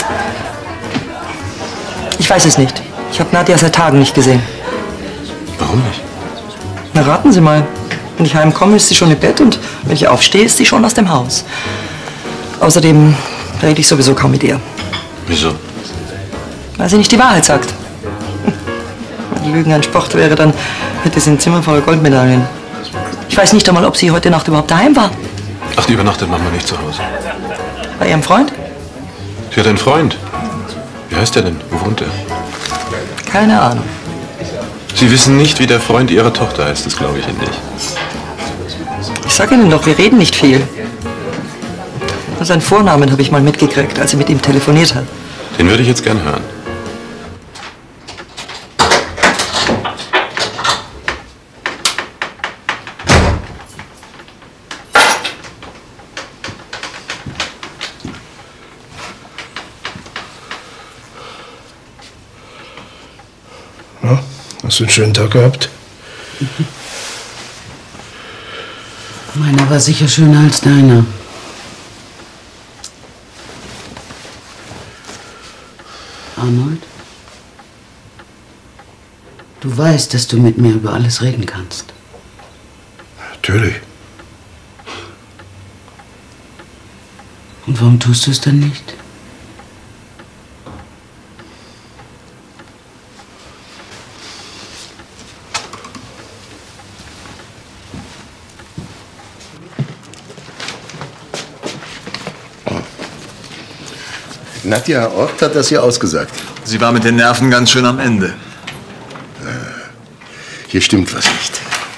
Ich weiß es nicht. Ich habe Nadja seit Tagen nicht gesehen.
Warum nicht?
Na, raten Sie mal. Wenn ich heimkomme, ist sie schon im Bett und wenn ich aufstehe, ist sie schon aus dem Haus. Außerdem rede ich sowieso kaum mit ihr.
Wieso?
Weil sie nicht die Wahrheit sagt. Wenn Lügen ein Sport wäre, dann hätte sie ein Zimmer voller Goldmedaillen. Ich weiß nicht einmal, ob sie heute Nacht überhaupt daheim war.
Ach, die übernachtet Mama nicht zu Hause.
Bei ihrem Freund?
Sie hat einen Freund. Wie heißt er denn? Wo wohnt er?
Keine Ahnung.
Sie wissen nicht, wie der Freund Ihrer Tochter heißt, das glaube ich Ihnen nicht.
Ich sage Ihnen doch, wir reden nicht viel. Nur seinen Vornamen habe ich mal mitgekriegt, als sie mit ihm telefoniert hat.
Den würde ich jetzt gern hören.
Na, hast du einen schönen Tag gehabt?
Meiner war sicher schöner als deiner. Arnold? Du weißt, dass du mit mir über alles reden kannst.
Natürlich.
Und warum tust du es dann nicht?
Nadja Ort hat das hier ausgesagt.
Sie war mit den Nerven ganz schön am Ende.
Hier stimmt was nicht.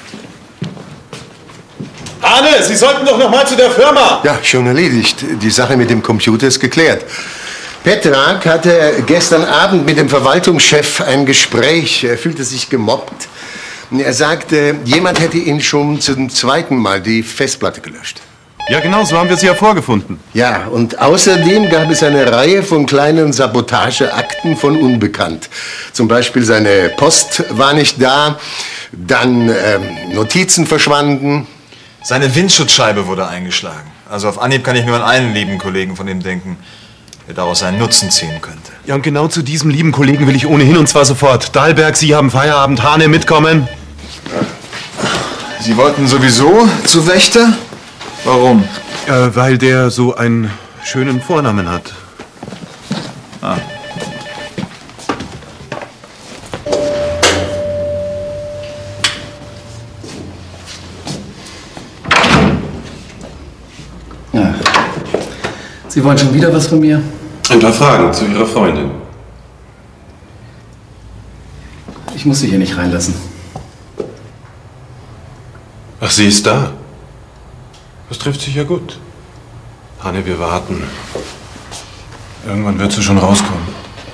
Arne, Sie sollten doch noch mal zu der Firma.
Ja, schon erledigt. Die Sache mit dem Computer ist geklärt. Petrak hatte gestern Abend mit dem Verwaltungschef ein Gespräch. Er fühlte sich gemobbt. Er sagte, jemand hätte ihn schon zum zweiten Mal die Festplatte gelöscht.
Ja, genau, so haben wir sie ja vorgefunden.
Ja, und außerdem gab es eine Reihe von kleinen Sabotageakten von Unbekannt. Zum Beispiel seine Post war nicht da, dann Notizen verschwanden.
Seine Windschutzscheibe wurde eingeschlagen. Also auf Anhieb kann ich nur an einen lieben Kollegen von ihm denken, der daraus einen Nutzen ziehen könnte.
Ja, und genau zu diesem lieben Kollegen will ich ohnehin, und zwar sofort. Dahlberg, Sie haben Feierabend. Hane, mitkommen.
Sie wollten sowieso zu Wächter? Warum?
Weil der so einen schönen Vornamen hat.
Ah.
Ja. Sie wollen schon wieder was von mir?
Ein paar Fragen zu Ihrer Freundin.
Ich muss Sie hier nicht reinlassen.
Ach, sie ist da. Das trifft sich ja gut. Hanne, wir warten. Irgendwann wird sie schon rauskommen.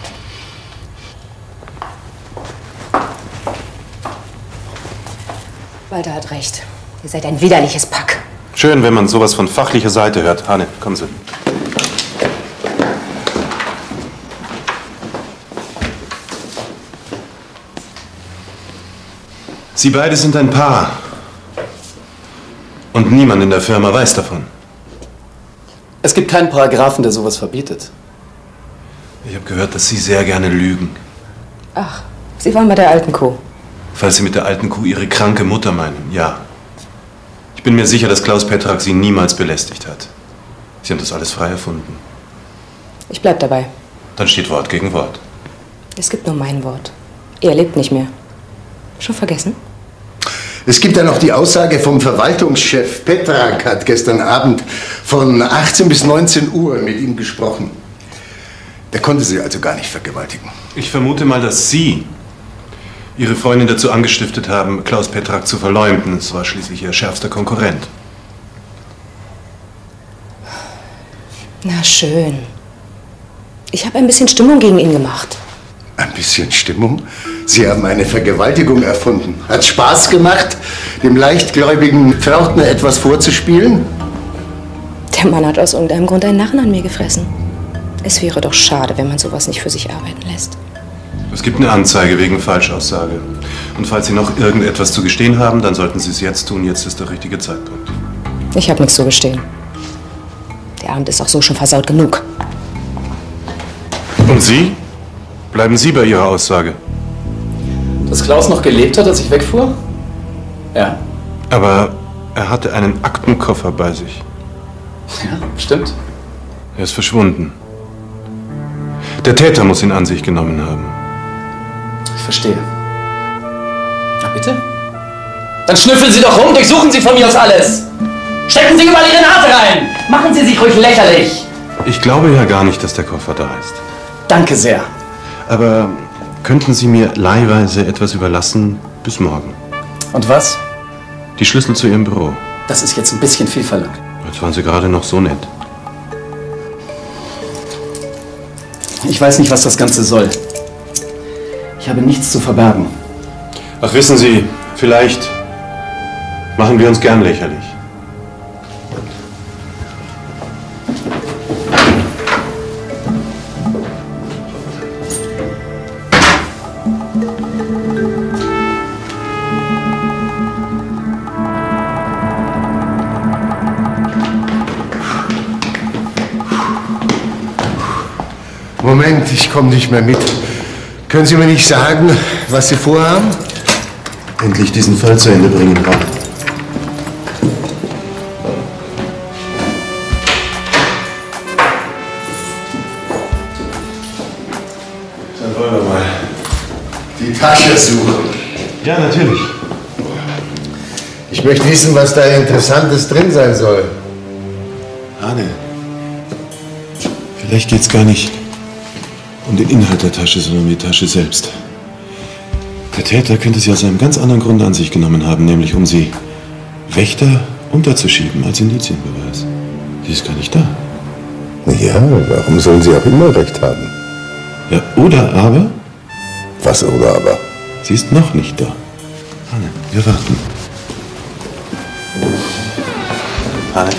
Walter hat recht. Ihr seid ein widerliches Pack.
Schön, wenn man sowas von fachlicher Seite hört. Hanne, kommen Sie. Sie beide sind ein Paar. Und niemand in der Firma weiß davon.
Es gibt keinen Paragraphen, der sowas verbietet.
Ich habe gehört, dass Sie sehr gerne lügen.
Ach, Sie waren bei der alten Kuh.
Falls Sie mit der alten Kuh Ihre kranke Mutter meinen, ja. Ich bin mir sicher, dass Klaus Petrak Sie niemals belästigt hat. Sie haben das alles frei erfunden.
Ich bleib dabei.
Dann steht Wort gegen Wort.
Es gibt nur mein Wort. Er lebt nicht mehr. Schon vergessen?
Es gibt dann noch die Aussage vom Verwaltungschef. Petrak hat gestern Abend von 18 bis 19 Uhr mit ihm gesprochen. Der konnte sie also gar nicht vergewaltigen.
Ich vermute mal, dass Sie Ihre Freundin dazu angestiftet haben, Klaus Petrak zu verleumden. Es war schließlich Ihr schärfster Konkurrent.
Na schön. Ich habe ein bisschen Stimmung gegen ihn gemacht.
Ein bisschen Stimmung? Sie haben eine Vergewaltigung erfunden. Hat Spaß gemacht, dem leichtgläubigen Pförtner etwas vorzuspielen?
Der Mann hat aus irgendeinem Grund einen Narren an mir gefressen. Es wäre doch schade, wenn man sowas nicht für sich arbeiten lässt.
Es gibt eine Anzeige wegen Falschaussage. Und falls Sie noch irgendetwas zu gestehen haben, dann sollten Sie es jetzt tun. Jetzt ist der richtige Zeitpunkt.
Ich habe nichts zu gestehen. Der Abend ist auch so schon versaut genug.
Und Sie? Bleiben Sie bei Ihrer Aussage?
Dass Klaus noch gelebt hat, als ich wegfuhr? Ja.
Aber er hatte einen Aktenkoffer bei sich.
Ja, stimmt.
Er ist verschwunden. Der Täter muss ihn an sich genommen haben.
Ich verstehe. Na bitte? Dann schnüffeln Sie doch rum, durchsuchen Sie von mir aus alles. Stecken Sie überall Ihre Nase rein. Machen Sie sich ruhig lächerlich.
Ich glaube ja gar nicht, dass der Koffer da ist.
Danke sehr.
Aber könnten Sie mir leihweise etwas überlassen bis morgen?
Und was?
Die Schlüssel zu Ihrem Büro.
Das ist jetzt ein bisschen viel verlangt.
Jetzt waren Sie gerade noch so nett.
Ich weiß nicht, was das Ganze soll. Ich habe nichts zu verbergen.
Ach, wissen Sie, vielleicht machen wir uns gern lächerlich.
Moment, ich komme nicht mehr mit. Können Sie mir nicht sagen, was Sie vorhaben?
Endlich diesen Fall zu Ende bringen, Graf.
Dann wollen wir mal die Tasche suchen.
Ja, natürlich.
Ich möchte wissen, was da Interessantes drin sein soll.
Arne, vielleicht geht's gar nicht um den Inhalt der Tasche, sondern um die Tasche selbst. Der Täter könnte sie aus einem ganz anderen Grund an sich genommen haben, nämlich um sie Wächter unterzuschieben als Indizienbeweis. Sie ist gar nicht da.
Ja, warum sollen Sie auch immer recht haben?
Ja, oder aber?
Was oder aber?
Sie ist noch nicht da. Arne, wir warten. Arne.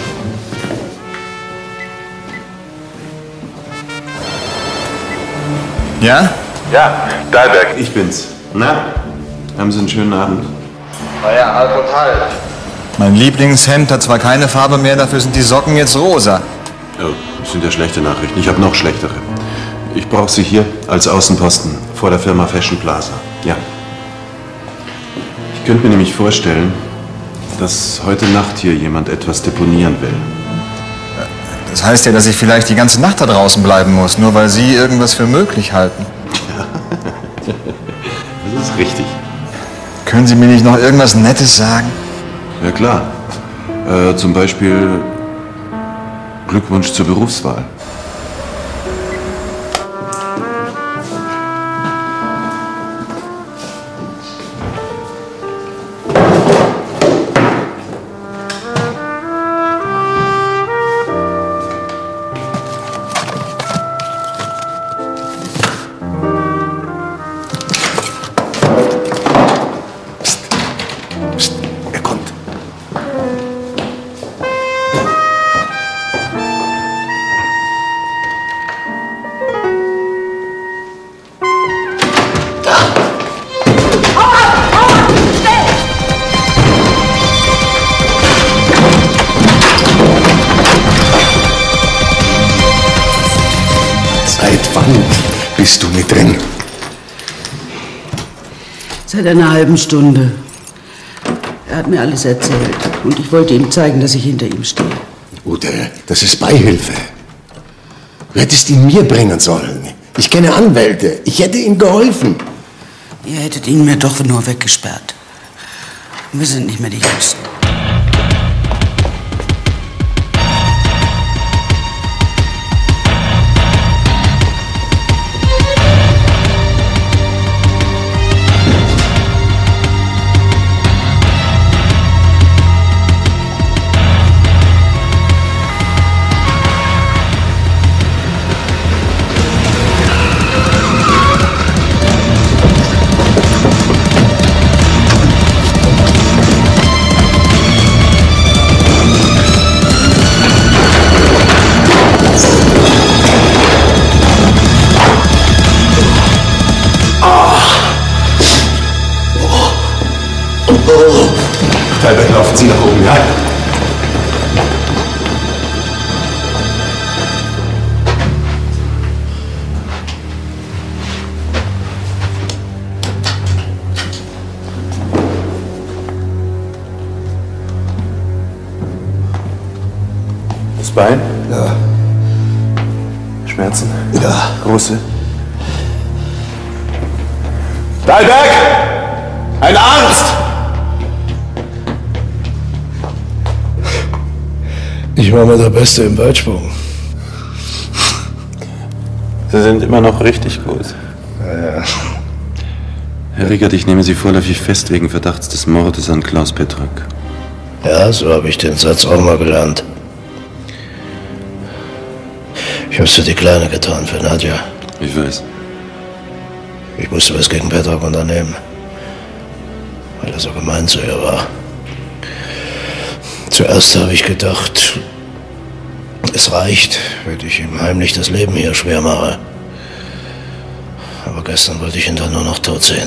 Ja?
Ja, Dahlberg, ich bin's. Na, haben Sie einen schönen Abend?
Ja, halb und halb. Mein Lieblingshemd hat zwar keine Farbe mehr, dafür sind die Socken jetzt rosa.
Oh, das sind ja schlechte Nachrichten. Ich habe noch schlechtere. Ich brauche Sie hier als Außenposten vor der Firma Fashion Plaza. Ja. Ich könnte mir nämlich vorstellen, dass heute Nacht hier jemand etwas deponieren will.
Das heißt ja, dass ich vielleicht die ganze Nacht da draußen bleiben muss, nur weil Sie irgendwas für möglich halten.
Das ist richtig.
Können Sie mir nicht noch irgendwas Nettes sagen?
Ja klar. Zum Beispiel Glückwunsch zur Berufswahl.
Bist du mit drin?
Seit einer halben Stunde. Er hat mir alles erzählt und ich wollte ihm zeigen, dass ich hinter ihm stehe.
Ute, das ist Beihilfe. Du hättest ihn mir bringen sollen. Ich kenne Anwälte. Ich hätte ihm geholfen.
Ihr hättet ihn mir doch nur weggesperrt. Wir sind nicht mehr die Jüngsten.
Dahlberg, laufen Sie nach oben, ja? Das Bein?
Ja.
Schmerzen?
Ja.
Große? Dahlberg! Ein Arzt!
Ich war mal der Beste im Weitsprung.
Sie sind immer noch richtig gut.
Ja.
Herr Riegert, ich nehme Sie vorläufig fest wegen Verdachts des Mordes an Klaus Petrak.
Ja, so habe ich den Satz auch mal gelernt. Ich hab's für die Kleine getan, für Nadja.
Ich weiß.
Ich musste was gegen Petrak unternehmen, weil er so gemein zu ihr war. Zuerst habe ich gedacht, es reicht, wenn ich ihm heimlich das Leben hier schwer mache. Aber gestern wollte ich ihn dann nur noch tot sehen.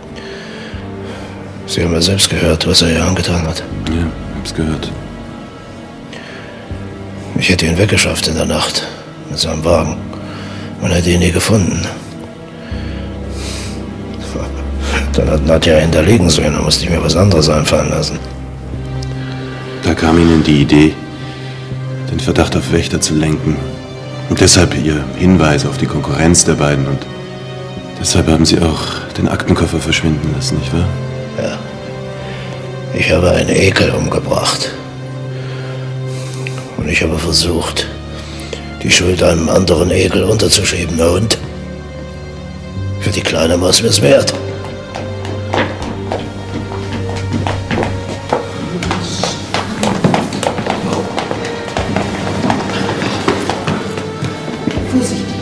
Sie haben ja selbst gehört, was er ihr angetan hat.
Ja, hab's gehört.
Ich hätte ihn weggeschafft in der Nacht mit seinem Wagen. Man hätte ihn nie gefunden. Dann hat Nadja ihn da liegen sehen, da musste ich mir was anderes einfallen lassen.
Da kam Ihnen die Idee, den Verdacht auf Wächter zu lenken. Und deshalb Ihr Hinweis auf die Konkurrenz der beiden. Und deshalb haben Sie auch den Aktenkoffer verschwinden lassen, nicht wahr?
Ja. Ich habe einen Ekel umgebracht. Und ich habe versucht, die Schuld einem anderen Ekel unterzuschieben. Na und? Für die Kleine war es mir's wert.
Vorsicht.